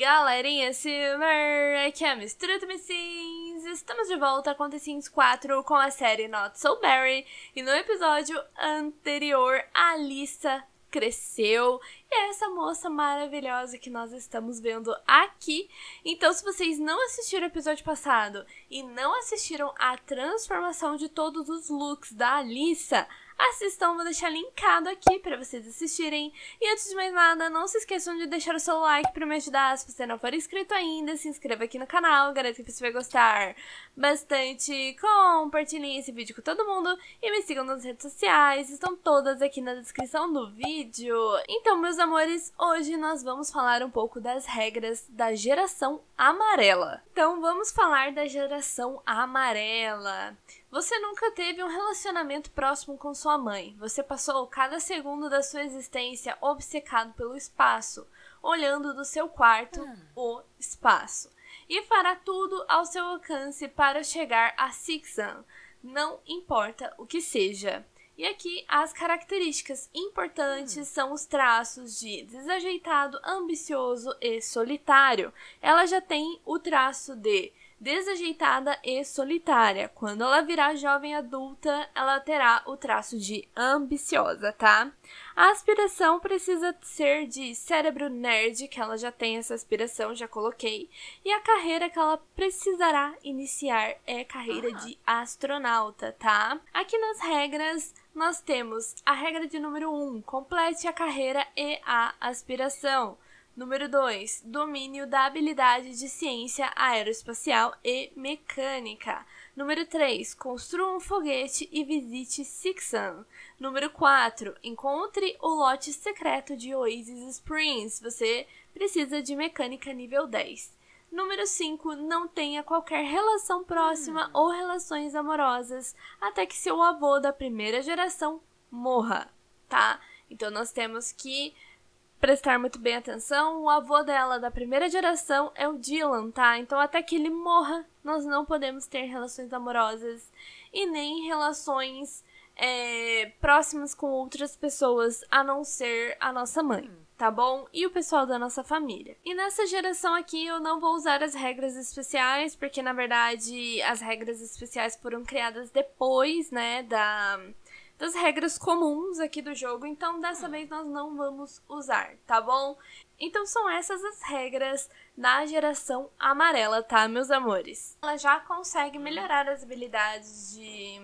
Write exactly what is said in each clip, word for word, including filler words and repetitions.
Galerinha Silver, aqui é a Mistura Sims. Estamos de volta com The Sims quatro com a série Not So Berry. E no episódio anterior, a Alyssa cresceu. E é essa moça maravilhosa que nós estamos vendo aqui. Então, se vocês não assistiram o episódio passado e não assistiram a transformação de todos os looks da Alyssa, assistam, vou deixar linkado aqui pra vocês assistirem. E antes de mais nada, não se esqueçam de deixar o seu like pra me ajudar. Se você não for inscrito ainda, se inscreva aqui no canal, garanto que você vai gostar bastante. Compartilhem esse vídeo com todo mundo e me sigam nas redes sociais, estão todas aqui na descrição do vídeo. Então, meus amores, hoje nós vamos falar um pouco das regras da geração amarela. Então, vamos falar da geração amarela. Você nunca teve um relacionamento próximo com sua mãe. Você passou cada segundo da sua existência obcecado pelo espaço, olhando do seu quarto hum. o espaço. E fará tudo ao seu alcance para chegar a Sixan, não importa o que seja. E aqui as características importantes hum. são os traços de desajeitado, ambicioso e solitário. Ela já tem o traço de desajeitada e solitária. Quando ela virar jovem adulta, ela terá o traço de ambiciosa, tá? A aspiração precisa ser de cérebro nerd, que ela já tem essa aspiração, já coloquei. E a carreira que ela precisará iniciar é carreira ah. de astronauta, tá? Aqui nas regras, nós temos a regra de número um, complete a carreira e a aspiração. Número dois, domínio da habilidade de ciência aeroespacial e mecânica. Número três, construa um foguete e visite Sixan. Número quatro, encontre o lote secreto de Oasis Springs. Você precisa de mecânica nível dez. Número cinco, não tenha qualquer relação próxima hum. ou relações amorosas até que seu avô da primeira geração morra, tá? Então nós temos que prestar muito bem atenção. O avô dela da primeira geração é o Dylan, tá? Então até que ele morra, nós não podemos ter relações amorosas e nem relações é, próximas com outras pessoas, a não ser a nossa mãe, tá bom? E o pessoal da nossa família. E nessa geração aqui eu não vou usar as regras especiais, porque na verdade as regras especiais foram criadas depois, né, da... das regras comuns aqui do jogo, então dessa vez nós não vamos usar, tá bom? Então são essas as regras da geração amarela, tá, meus amores? Ela já consegue melhorar as habilidades de...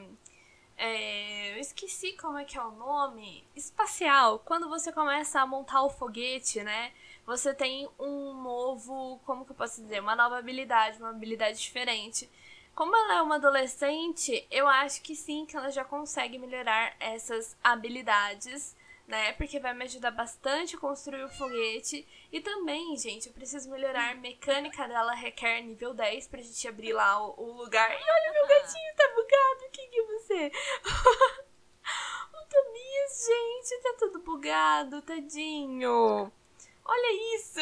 É, eu esqueci como é que é o nome. Espacial. Quando você começa a montar o foguete, né? Você tem um novo... Como que eu posso dizer? Uma nova habilidade, uma habilidade diferente. Como ela é uma adolescente, eu acho que sim, que ela já consegue melhorar essas habilidades, né? Porque vai me ajudar bastante a construir o foguete. E também, gente, eu preciso melhorar a mecânica dela, requer nível dez pra gente abrir lá o, o lugar. E olha, meu gatinho tá bugado, quem que é você? O Tobias, gente, tá tudo bugado, tadinho. Olha isso.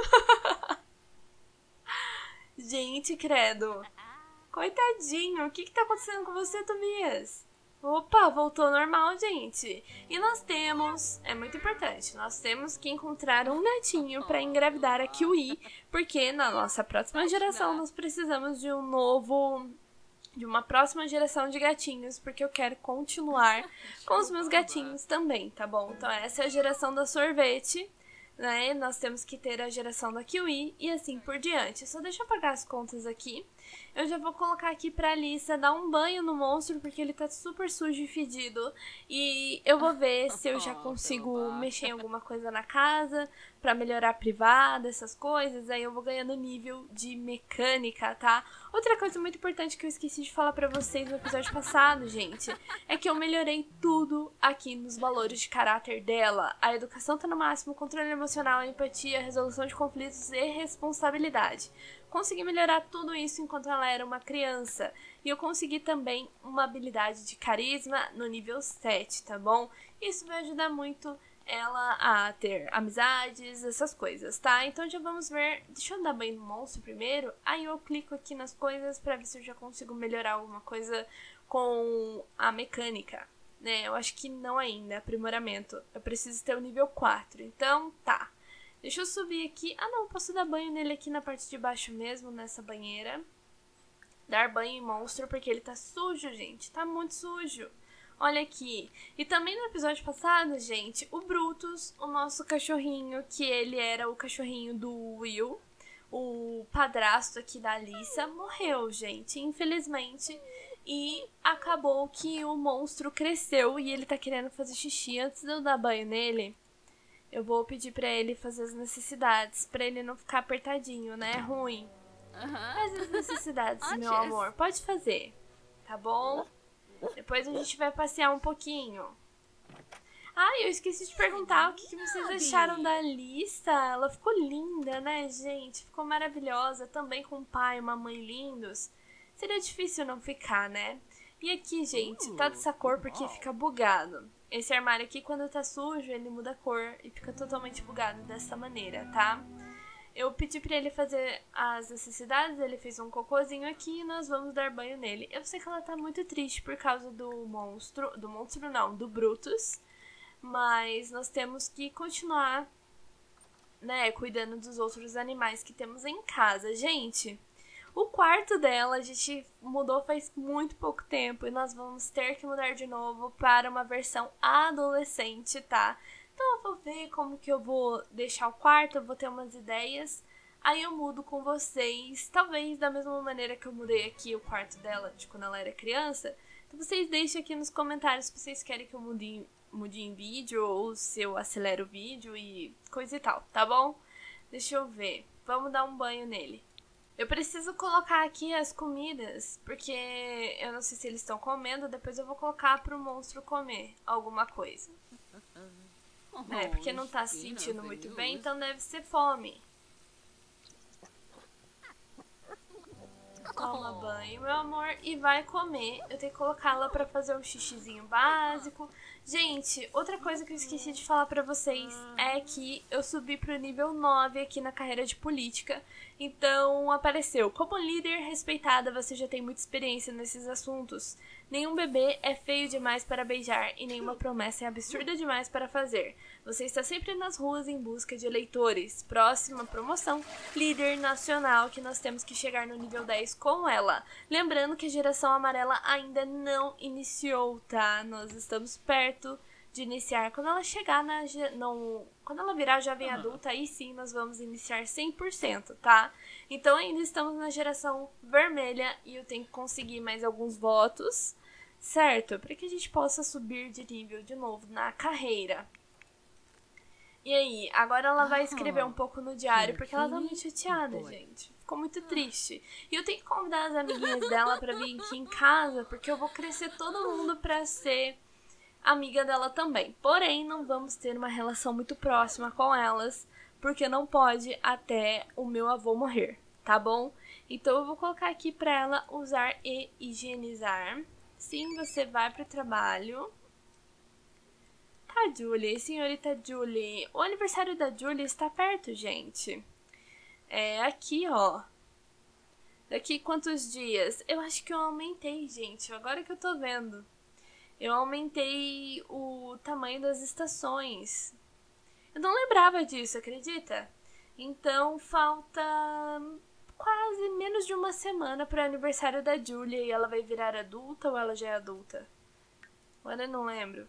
Gente, credo. Coitadinho, o que que tá acontecendo com você, Tobias? Opa, voltou ao normal, gente. E nós temos, é muito importante, nós temos que encontrar um netinho pra engravidar a Kiwi, porque na nossa próxima geração nós precisamos de um novo... de uma próxima geração de gatinhos, porque eu quero continuar com os meus gatinhos também, tá bom? Então essa é a geração da sorvete, né? Nós temos que ter a geração da Kiwi e assim por diante. Só deixa eu pagar as contas aqui. Eu já vou colocar aqui pra Alyssa dar um banho no monstro, porque ele tá super sujo e fedido. E eu vou ver se eu já consigo mexer em alguma coisa na casa pra melhorar a privada, essas coisas. Aí eu vou ganhando nível de mecânica, tá? Outra coisa muito importante que eu esqueci de falar pra vocês no episódio passado, gente, é que eu melhorei tudo aqui nos valores de caráter dela. A educação tá no máximo, controle emocional, empatia, resolução de conflitos e responsabilidade. Consegui melhorar tudo isso enquanto ela era uma criança. E eu consegui também uma habilidade de carisma no nível sete, tá bom? Isso vai ajudar muito ela a ter amizades, essas coisas, tá? Então já vamos ver... Deixa eu dar banho no monstro primeiro. Aí eu clico aqui nas coisas pra ver se eu já consigo melhorar alguma coisa com a mecânica, né? Eu acho que não ainda, aprimoramento. Eu preciso ter o nível quatro, então tá. Deixa eu subir aqui. Ah, não, posso dar banho nele aqui na parte de baixo mesmo, nessa banheira. Dar banho em monstro, porque ele tá sujo, gente. Tá muito sujo. Olha aqui. E também no episódio passado, gente, o Brutus, o nosso cachorrinho, que ele era o cachorrinho do Will, o padrasto aqui da Alyssa, morreu, gente, infelizmente. E acabou que o monstro cresceu e ele tá querendo fazer xixi. Antes de eu dar banho nele, eu vou pedir pra ele fazer as necessidades, pra ele não ficar apertadinho, né? É ruim. Faz as necessidades, meu amor. Pode fazer, tá bom? Depois a gente vai passear um pouquinho. Ah, eu esqueci de perguntar o que, que vocês acharam da Alyssa. Ela ficou linda, né, gente? Ficou maravilhosa. Também com o pai e uma mãe lindos. Seria difícil não ficar, né? E aqui, gente, tá dessa cor porque fica bugado. Esse armário aqui, quando tá sujo, ele muda a cor e fica totalmente bugado dessa maneira, tá? Eu pedi pra ele fazer as necessidades, ele fez um cocôzinho aqui e nós vamos dar banho nele. Eu sei que ela tá muito triste por causa do monstro, do monstro não, do Brutus, mas nós temos que continuar, né, cuidando dos outros animais que temos em casa. Gente, o quarto dela a gente mudou faz muito pouco tempo e nós vamos ter que mudar de novo para uma versão adolescente, tá? Então eu vou ver como que eu vou deixar o quarto, eu vou ter umas ideias. Aí eu mudo com vocês, talvez da mesma maneira que eu mudei aqui o quarto dela de quando ela era criança. Então vocês deixem aqui nos comentários se vocês querem que eu mude, mude em vídeo ou se eu acelero o vídeo e coisa e tal, tá bom? Deixa eu ver, vamos dar um banho nele. Eu preciso colocar aqui as comidas, porque eu não sei se eles estão comendo, depois eu vou colocar pro monstro comer alguma coisa. É, porque não tá se sentindo muito bem, então deve ser fome. Toma banho, meu amor, e vai comer. Eu tenho que colocá-la pra fazer um xixizinho básico. Gente, outra coisa que eu esqueci de falar pra vocês é que eu subi pro nível nove aqui na carreira de política. Então apareceu, como líder respeitada, você já tem muita experiência nesses assuntos. Nenhum bebê é feio demais para beijar e nenhuma promessa é absurda demais para fazer. Você está sempre nas ruas em busca de eleitores. Próxima promoção, líder nacional, que nós temos que chegar no nível dez com ela. Lembrando que a geração amarela ainda não iniciou, tá? Nós estamos perto de iniciar. Quando ela chegar na... Não, quando ela virar jovem adulta, aí sim nós vamos iniciar cem por cento, tá? Então ainda estamos na geração vermelha e eu tenho que conseguir mais alguns votos, certo? Para que a gente possa subir de nível de novo na carreira. E aí, agora ela vai escrever um pouco no diário, porque ela tá muito chateada, gente. Ficou muito triste. E eu tenho que convidar as amiguinhas dela pra vir aqui em casa, porque eu vou crescer todo mundo pra ser amiga dela também. Porém, não vamos ter uma relação muito próxima com elas, porque não pode até o meu avô morrer, tá bom? Então eu vou colocar aqui pra ela usar e higienizar. Sim, você vai pro trabalho. Tá, Julie, senhorita Julie. O aniversário da Julie está perto, gente. É aqui, ó. Daqui quantos dias? Eu acho que eu aumentei, gente. Agora que eu tô vendo. Eu aumentei o tamanho das estações. Eu não lembrava disso, acredita? Então falta quase menos de uma semana para o aniversário da Julia. E ela vai virar adulta ou ela já é adulta? Agora eu não lembro.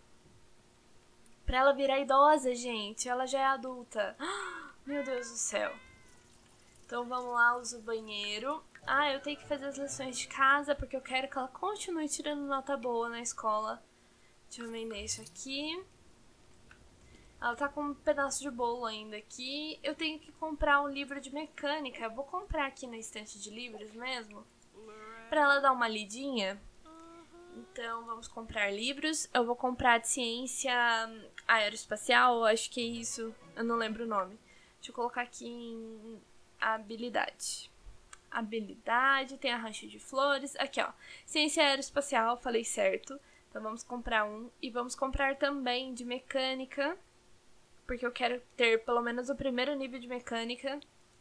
Pra ela virar idosa, gente. Ela já é adulta. Meu Deus do céu. Então vamos lá, usa o banheiro. Ah, eu tenho que fazer as lições de casa porque eu quero que ela continue tirando nota boa na escola. Deixa eu vender isso aqui. Ela tá com um pedaço de bolo ainda aqui. Eu tenho que comprar um livro de mecânica. Eu vou comprar aqui na estante de livros mesmo. Pra ela dar uma lidinha. Então, vamos comprar livros. Eu vou comprar de ciência aeroespacial, acho que é isso. Eu não lembro o nome. Deixa eu colocar aqui em habilidade. Habilidade, tem a rancho de flores. Aqui, ó. Ciência aeroespacial, falei certo. Então, vamos comprar um. E vamos comprar também de mecânica. Porque eu quero ter pelo menos o primeiro nível de mecânica.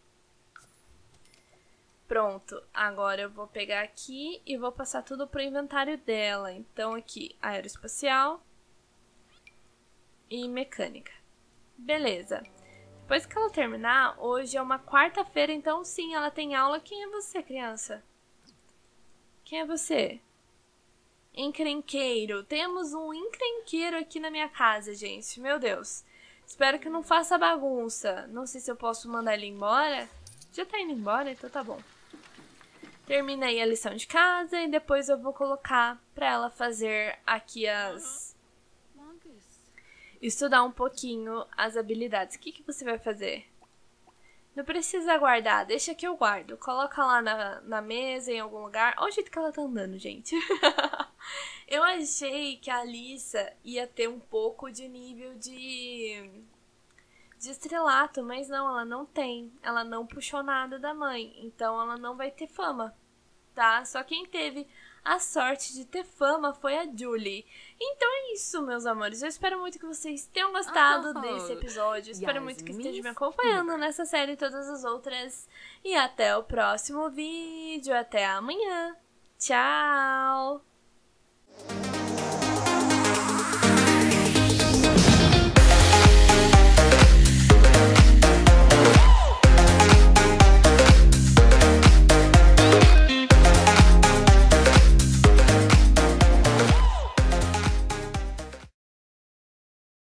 Pronto, agora eu vou pegar aqui e vou passar tudo pro inventário dela. Então aqui, aeroespacial e mecânica. Beleza. Depois que ela terminar, hoje é uma quarta-feira, então sim, ela tem aula. Quem é você, criança? Quem é você? Encrenqueiro. Temos um encrenqueiro aqui na minha casa, gente. Meu Deus. Espero que não faça bagunça. Não sei se eu posso mandar ele embora. Já tá indo embora, então tá bom. Terminei a lição de casa e depois eu vou colocar pra ela fazer aqui as... Estudar um pouquinho as habilidades. O que, que você vai fazer? Não precisa guardar, deixa que eu guardo. Coloca lá na, na mesa, em algum lugar. Olha o jeito que ela tá andando, gente. Eu achei que a Alissa ia ter um pouco de nível de... de estrelato, mas não, ela não tem. Ela não puxou nada da mãe, então ela não vai ter fama, tá? Só quem teve a sorte de ter fama foi a Julie. Então é isso, meus amores. Eu espero muito que vocês tenham gostado oh, desse episódio. Espero muito que estejam me acompanhando nessa série e todas as outras. E até o próximo vídeo. Até amanhã. Tchau!